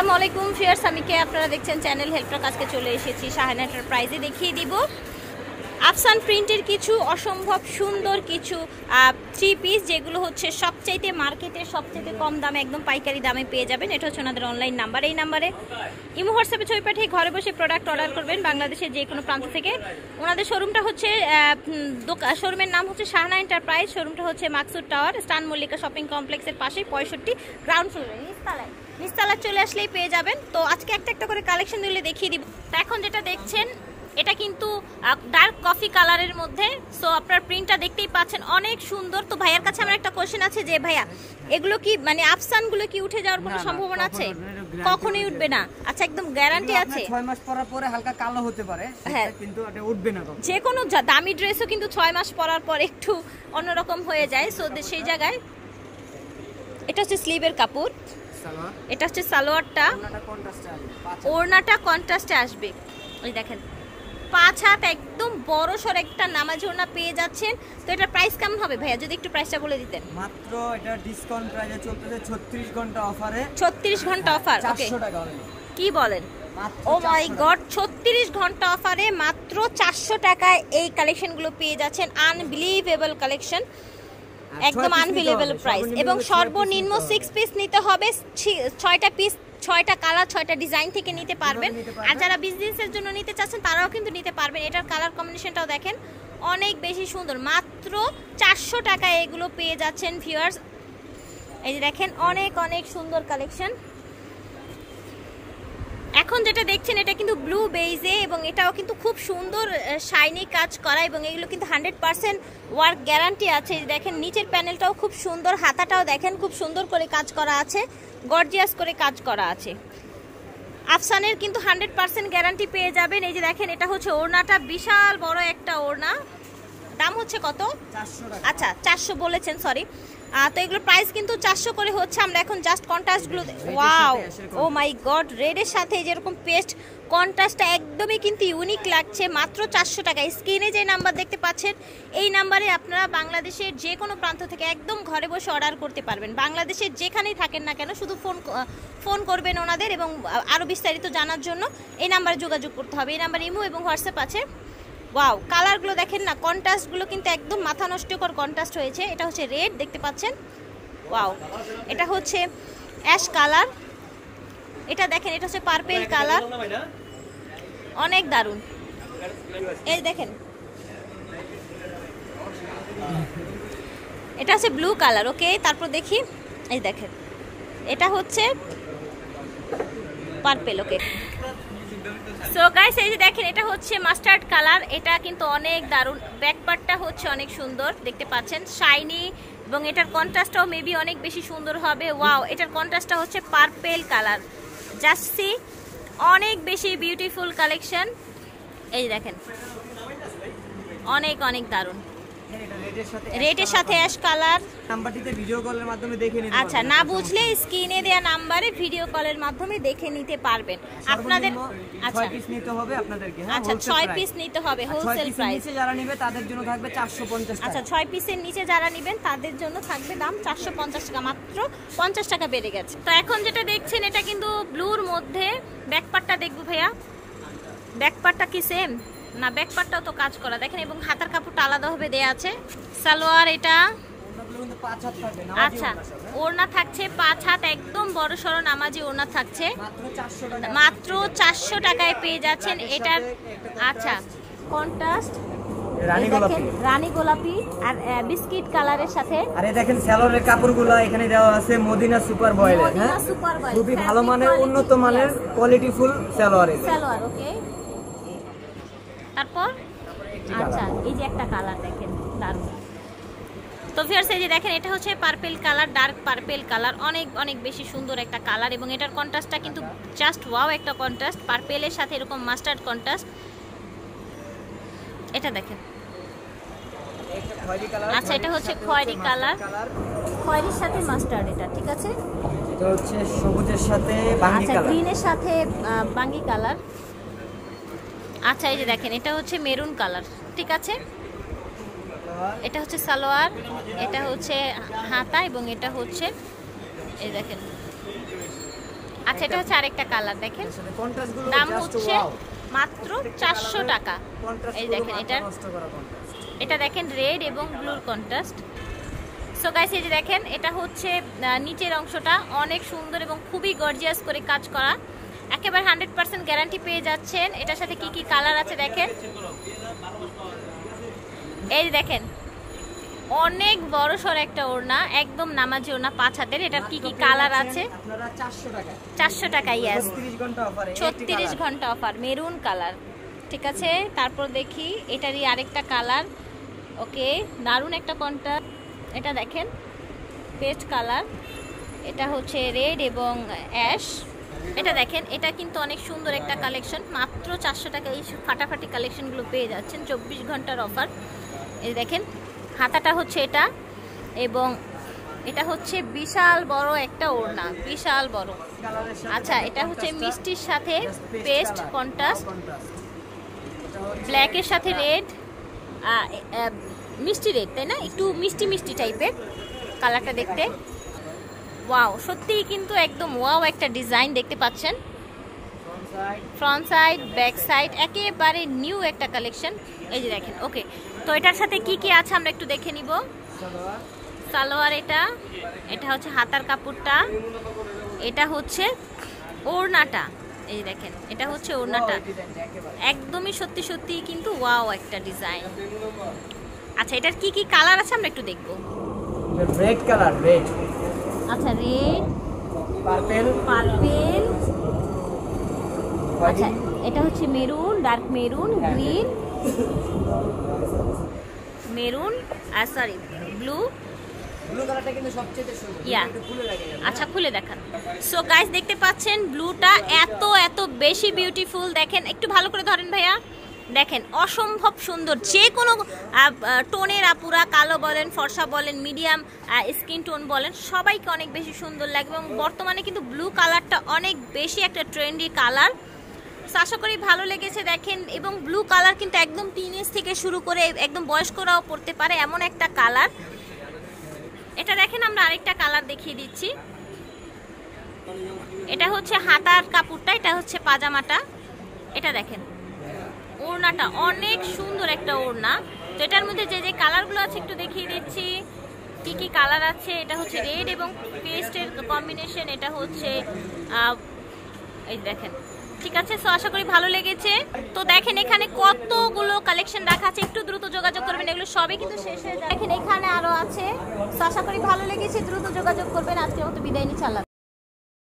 আসসালামু আলাইকুম ভিউয়ার্স, আমি কে আপনারা দেখছেন চ্যানেল হেল্পটক। আজকে চলে এসেছি শাহানা এন্টারপ্রাইজে, দেখিয়ে দিব আফসান প্রিন্টের কিছু অসম্ভব সুন্দর কিছু থ্রি পিস, যেগুলো হচ্ছে সবচাইতে মার্কেটের সবচাইতে কম দামে একদম পাইকারি দামে পেয়ে যাবেন। এটা হচ্ছে ওনাদের অনলাইন নাম্বার। এই নাম্বারে ইমো হোয়াটসঅ্যাপে ছবি পাঠিয়ে ঘরে বসে প্রোডাক্ট অর্ডার করবেন বাংলাদেশের যে কোনো প্রান্ত থেকে। ওনাদের শোরুমটা হচ্ছে শোরুমের নাম হচ্ছে শাহানা এন্টারপ্রাইজ। শোরুমটা হচ্ছে মাকসুদ টাওয়ার, স্টান মল্লিকা শপিং কমপ্লেক্সের পাশেই 65 গ্রাউন্ড ফ্লোরে নিচতলায় চলে আসলেই পেয়ে যাবেন। তো আজকে একটা একটা করে কালেকশন দিলে দেখিয়ে দিব। তো এখন যেটা দেখছেন এটা কিন্তু ডার্ক কফি কালারের মধ্যে। সো আপনার প্রিন্টটা দেখতেই পাচ্ছেন, অনেক সুন্দর। তো ভাইয়ার কাছে আমার একটা কোশ্চেন আছে যে ভাইয়া, এগুলো কি মানে আফসানগুলো কি উঠে যাওয়ার কোনো সম্ভাবনা আছে? কখনোই উঠবে না। আচ্ছা, একদম গ্যারান্টি আছে? 6 মাস পরার পরে হালকা কালো হতে পারে, কিন্তু এটা উঠবে না। যে কোনো দামি ড্রেসও কিন্তু 6 মাস পরার পর একটু অন্যরকম হয়ে যায়। সো সেই জায়গায় এটা হচ্ছে স্লিভের কাপড়, এটা হচ্ছে সালোয়ারটা, ওড়নাটা কন্ট্রাস্টে আসবে। ওই দেখেন 5 হাত একদম বড় সর একটা নামাজি ওড়না পেয়ে যাচ্ছেন। তো এটার প্রাইস কেমন হবে ভাইয়া, যদি একটু প্রাইসটা বলে দিতেন? মাত্র এটা ডিসকাউন্ট প্রাইসে চলতেছে 36 ঘন্টা অফারে। 36 ঘন্টা অফার, ওকে। 400 টাকা অনলি। কি বলেন? ও মাই গড, 36 ঘন্টা অফারে মাত্র 400 টাকায় এই কালেকশনগুলো পেয়ে যাচ্ছেন। আনবিলিভেবল কালেকশন, একদম আনবিলিভেবল প্রাইস। এবং সর্বনিম্ন 6 পিস নিতে হবে। 6টা পিস, 6টা কালার, 6টা ডিজাইন থেকে নিতে পারবেন। আর যারা বিজনেসের জন্য নিতে চাচ্ছেন তারাও কিন্তু নিতে পারবেন। এটার কালার কম্বিনেশনটাও দেখেন অনেক বেশি সুন্দর। মাত্র 400 টাকায় এগুলো পেয়ে যাচ্ছেন ভিউয়ার্স। এই যে দেখেন অনেক অনেক সুন্দর কালেকশন। এখন যেটা দেখছেন এটা কিন্তু ব্লু বেইজে, এবং এটাও কিন্তু খুব সুন্দর শাইনি কাজ করা, এবং এগুলো কিন্তু 100% ওয়ার্ক গ্যারান্টি আছে। দেখেন নিচের প্যানেলটাও খুব সুন্দর, হাতাটাও দেখেন খুব সুন্দর করে কাজ করা আছে, গর্জিয়াস করে কাজ করা আছে। আফসানের কিন্তু 100% গ্যারান্টি পেয়ে যাবেন। এই যে দেখেন এটা হচ্ছে ওড়নাটা, বিশাল বড় একটা ওড়না। দাম হচ্ছে কত? 400 টাকা। আচ্ছা 400 বলেছেন, সরি। তো এগুলো প্রাইস কিন্তু 400 করে হচ্ছে। আমরা এখন জাস্ট কন্ট্রাস্টগুলো, ওয়াও ও মাই গড, রেডের সাথে যেরকম পেস্ট কন্ট্রাস্টটা একদমই কিন্তু ইউনিক লাগছে। মাত্র 400 টাকায়। স্ক্রিনে যে নাম্বার দেখতে পাচ্ছেন এই নাম্বারে আপনারা বাংলাদেশের যে কোনো প্রান্ত থেকে একদম ঘরে বসে অর্ডার করতে পারবেন। বাংলাদেশের যেখানেই থাকেন না কেন শুধু ফোন করবেন ওনাদের, এবং আরও বিস্তারিত জানার জন্য এই নাম্বারে যোগাযোগ করতে হবে। এই নাম্বারে ইমো এবং হোয়াটসঅ্যাপ আছে। ওয়াও, কালারগুলো দেখেন না, কন্ট্রাস্টগুলো কিন্তু একদম মাথা নষ্টকর কন্ট্রাস্ট হয়েছে। এটা হচ্ছে রেড, দেখতে পাচ্ছেন। ওয়াও, এটা হচ্ছে অ্যাশ কালার। এটা দেখেন এটা হচ্ছে পার্পেল কালার, অনেক দারুণ। এই দেখেন এটা হচ্ছে ব্লু কালার, ওকে। তারপর দেখি, এই দেখেন এটা হচ্ছে পার্পেল, ওকে। সো গাইস, এই যে দেখেন এটা হচ্ছে মাস্টার্ড কালার। এটা কিন্তু অনেক দারুণ। ব্যাক পার্টটা হচ্ছে অনেক সুন্দর, দেখতে পাচ্ছেন শাইনি, এবং এটার কন্ট্রাস্টটাও মেবি অনেক বেশি সুন্দর হবে। ওয়াও, এটার কন্ট্রাস্টটা হচ্ছে পার্পেল কালার। জাস্ট সি, অনেক বেশি বিউটিফুল কালেকশন। এই দেখেন অনেক অনেক দারুণ। রেডের সাথে অ্যাশ কালার। নাম্বারটিতে ভিডিও কলের মাধ্যমে দেখে নিতে আচ্ছা, না বুঝলে স্ক্রিনে দেয়া নাম্বারে ভিডিও কলের মাধ্যমে দেখে নিতে পারবেন। আপনাদের আচ্ছা 6 পিস নিতে হবে আপনাদেরকে। আচ্ছা 6 পিস নিতে হবে, হোলসেল প্রাইস। নিচে যারা নেবে তাদের জন্য থাকবে 450 টাকা। আচ্ছা 6 পিসের নিচে যারা নেবেন তাদের জন্য থাকবে দাম 450 টাকা, মাত্র 50 টাকা বেড়ে গেছে। তো এখন যেটা দেখছেন এটা কিন্তু ব্লুর মধ্যে। ব্যাক পার্টটা দেখবো ভাইয়া, ব্যাক পার্টটা কি সেম? না, ব্যাক পার্টটাও তো কাজ করা দেখেন, এবং হাতার কাপড়টা আলাদাভাবে দেয়া আছে। সালোয়ার এটা, আচ্ছা ওড়না থাকছে 5 হাত একদম বড় সড়ো নামাজি ওড়না থাকছে। মাত্র 400 টাকায় পেয়ে যাচ্ছেন এটার। আচ্ছা কন্ট্রাস্ট রানী গোলাপি আর বিস্কিট কালারের সাথে। আরে দেখেন সালোয়ারের কাপড়গুলো এখানে দেওয়া আছে মদিনা সুপার বয়েলের। হ্যাঁ, খুবই ভালো মানের, উন্নত মানের কোয়ালিটিফুল সালোয়ার। ওকে। তারপর আচ্ছা এই যে একটা কালার দেখেন দারুণ। তো ভিউয়ার্স, এই যে দেখেন এটা হচ্ছে purple colour, dark purple colour, অনেক অনেক বেশি সুন্দর একটা কালার, এবং এটার কন্ট্রাস্টটা কিন্তু জাস্ট ওয়াও একটা কন্ট্রাস্ট, পার্পেলের সাথে এরকম মাস্টার্ড কন্ট্রাস্ট। এটা দেখেন, আচ্ছা এটা হচ্ছে খয়েরি কালার, খয়েরির সাথে মাস্টার্ড, এটা ঠিক আছে। এটা হচ্ছে সবুজের সাথে বাঙ্গি কালার, গ্রিনের সাথে বাঙ্গি কালার। আচ্ছা এই যে দেখেন এটা হচ্ছে মেরুন কালার, ঠিক আছে। এটা হচ্ছে সালোয়ার, এটা হচ্ছে হাতা, এবং এটা হচ্ছে এই দেখেন আচ্ছা এটা হচ্ছে আরেকটা কালার দেখেন, কন্ট্রাস্ট গুলো দাম জাস্ট হচ্ছে ওয়াও, মাত্র 400 টাকা। এই দেখেন এটা দেখেন রেড এবং ব্লুর কন্ট্রাস্ট। সো গাইস এই যে দেখেন এটা হচ্ছে নিচের অংশটা অনেক সুন্দর এবং খুবই গর্জিয়াস করে কাজ করা, একেবারে 100% গ্যারান্টি পেয়ে যাচ্ছেন। এটার সাথে কি কি কালার আছে দেখেন, এই দেখেন অনেক বড় সর একটা ওড়না, একদম নামাজি ওড়না 5 হাতের। এটার কি কি কালার আছে? আপনারা 400 টাকা, 400 টাকা। ইয়েস 36 ঘন্টা অফারে, 36 ঘন্টা অফার, মেরুন কালার। ঠিক আছে, তারপর দেখি এটারই আরেকটা কালার। ওকে, দারুণ একটা কন্ট্রাস্ট। এটা দেখেন পেস্ট কালার, এটা হচ্ছে রেড এবং অ্যাশ। এটা দেখেন এটা কিন্তু অনেক সুন্দর একটা কালেকশন, মাত্র 400 টাকা এই ফাটাফাটি কালেকশনগুলো পেয়ে যাচ্ছেন, 24 ঘন্টার অফার। এই দেখেন হাতাটা হচ্ছে এটা, এবং এটা হচ্ছে বিশাল বড় একটা ওড়না, বিশাল বড়। আচ্ছা এটা হচ্ছে মিষ্টির সাথে পেস্ট কন্ট্রাস্ট, ব্ল্যাকের সাথে রেড, মিষ্টি রেড, তাই না? একটু মিষ্টি মিষ্টি টাইপের কালারটা দেখতে। ওয়াও, সত্যিই কিন্তু একদম ওয়াও একটা ডিজাইন দেখতে পাচ্ছেন। ফ্রন্ট সাইড ব্যাক সাইড একেবারে নিউ একটা কালেকশন। এই যে দেখেন। ওকে, তো এটার সাথে কি কি আছে আমরা একটু দেখে নিব। সালোয়ার, এটা হচ্ছে হাতার কাপড়টা, এটা হচ্ছে ওড়নাটা। এই যে দেখেন এটা হচ্ছে ওড়নাটা, একদমই সত্যি সত্যি কিন্তু ওয়াও একটা ডিজাইন। আচ্ছা এটার কি কি কালার আছে আমরা একটু দেখব। রেড কালার, রেড, আচ্ছা রেড, পার্পল, পার্পল, আচ্ছা এটা হচ্ছে maroon, dark maroon, green, maroon, আর সরি ব্লু। ব্লু কালারটা কিন্তু সবচেয়ে সুন্দর, একটু খুলে রাখেন। আচ্ছা খুলে দেখান। সো গাইস দেখতে পাচ্ছেন ব্লুটা এত এত বেশি বিউটিফুল। দেখেন একটু ভালো করে ধরেন ভাইয়া, দেখেন অসম্ভব সুন্দর। যে কোনো টোনের আপুরা, কালো বলেন, ফর্সা বলেন, মিডিয়াম স্কিন টোন বলেন, সবাইকে অনেক বেশি সুন্দর লাগবে। এবং বর্তমানে কিন্তু ব্লু কালারটা অনেক বেশি একটা ট্রেন্ডি কালার। আশা করি ভালো লেগেছে। দেখেন, এবং ব্লু কালার কিন্তু একদম টিনেজ থেকে শুরু করে একদম বয়স্করাও পড়তে পারে এমন একটা কালার। এটা দেখেন আমরা আরেকটা কালার দেখিয়ে দিচ্ছি। এটা হচ্ছে হাতার কাপড়টা, এটা হচ্ছে পাজামাটা। এটা দেখেন ওড়নাটা অনেক সুন্দর একটা ওড়না। তো এটার মধ্যে যে যে কালারগুলো আছে একটু দেখিয়ে দিচ্ছি কি কি কালার আছে। এটা হচ্ছে রেড এবং পেস্টের কম্বিনেশন, এটা হচ্ছে এই দেখেন। ঠিক আছে, সো আশা করি ভালো লেগেছে। তো দেখেন এখানে কতগুলো কালেকশন রাখা আছে, একটু দ্রুত যোগাযোগ করবেন, এগুলো সবই কিন্তু শেষ হয়ে যায়। দেখেন এখানে আরো আছে, সো আশা করি ভালো লেগেছে, দ্রুত যোগাযোগ করবেন। আজকের মতো বিদায় নিচ্ছি, আল্লাহ।